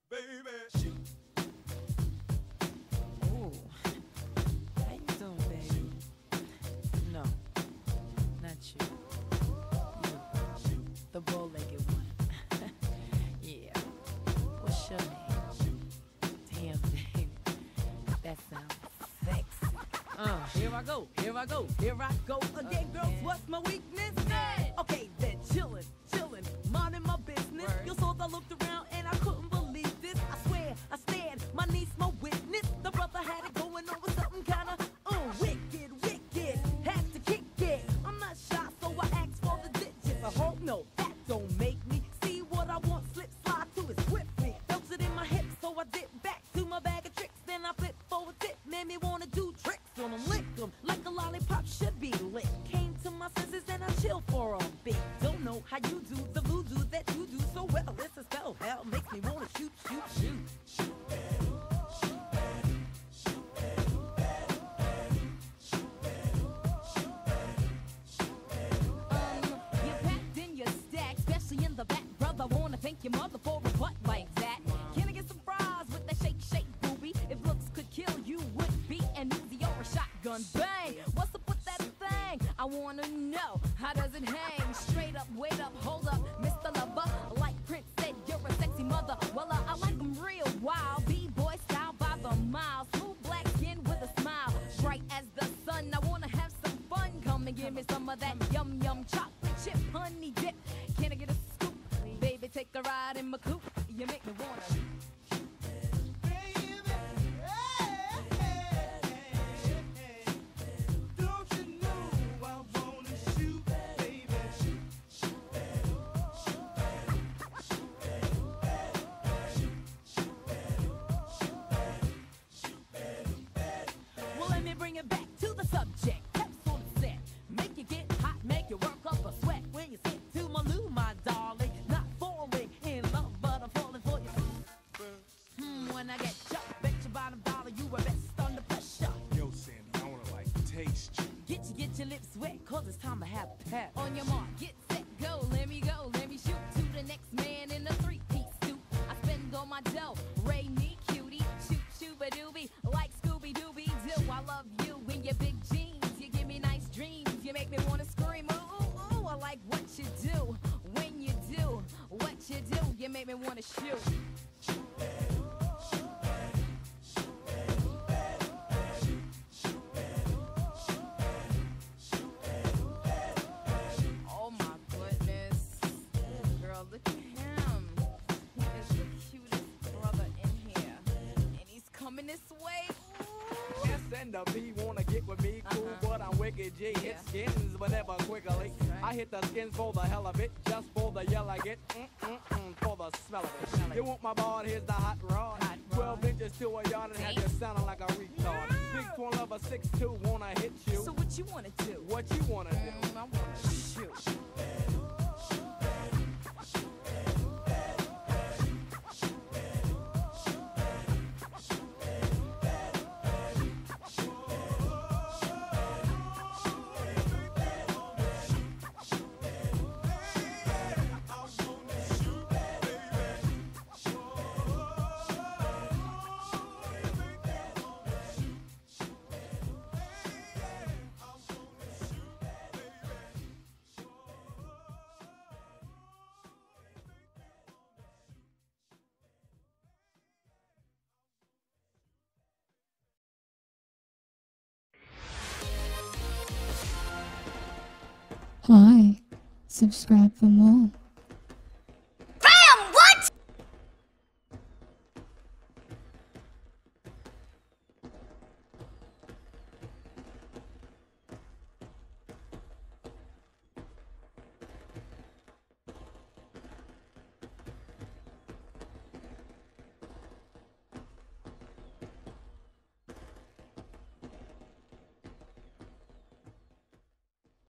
Ooh, how you doing, baby? No, not you. You, the bow-legged one. Yeah. What's your name? Damn, baby, that sounds sexy. Here I go, here I go, here I go again, girls. What's my weakness? Okay, then chillin', minding my business. You saw I looked around and I couldn't believe this. I swear, I stand, my niece, my witness. The brother had it going on with something kinda wicked. Had to kick it. I'm not shy, so I asked for the digits. I hope no, that don't make me see what I want. Slip slide to it swiftly. Felt it in my hips, so I dip back to my bag of tricks. Then I flip forward, tip, made me wanna do tricks on them, lick them like a lollipop should be lit. Came to my senses and I chill for a bit. Don't know how you do the voodoo that you do so well. It's a spell, hell makes me wanna shoot. You packed in your stack, especially in the back, brother. Wanna thank your mother for a butt like that. Can I get some fries with that shake, booby? If looks could kill, you would be an Uzi or a shotgun. Bang! What's up with that thing? I wanna know, how does it hang? Straight up, wait up, hold up, Mr. Lover. Like Prince said, you're a sexy mother. Well, I like them real wild. B-boy style by the mile. Smooth black skin with a smile. Bright as the sun, I wanna have some fun. Come and give me some of that yum chocolate chip honey dip. Can I get a scoop? Baby, take a ride in my coupe. You make me wanna. Well, let me bring it back to the subject. Capsule set, make you get hot, make you work up a sweat. When you sit to my loo, my darling, not falling in love, but I'm falling for you. When I get chucked, bet your bottom dollar you were best under pressure. Yo, Sandy, I wanna like taste you. Get your lips wet, cause it's time to have pep. On your mark, get set, go, let me shoot to the next man in a three-piece suit. I spend all my dough, Ray me cutie, shoot-shooba-dooby, like Scooby-Dooby-Doo. I love you in your big jeans, you give me nice dreams, you make me wanna scream, ooh, I like what you do, when you do, what you do, you make me wanna shoot. Oh my goodness. Girl, look at him. He is the cutest brother in here. And he's coming this way. Ooh. S and the B wanna get with me, cool, but I'm wicked G. Hit Yeah. skins whenever quickly. Right. I hit the skins for the hell of it, just for the yell I get, for the smell of it. You want my ball, here's the hot rod. 12 inches to a yard and have you sounding like a retard. Big 12 of 6'2", wanna hit you. So what you wanna do? What you wanna do? I wanna shoot. Hi, subscribe for more.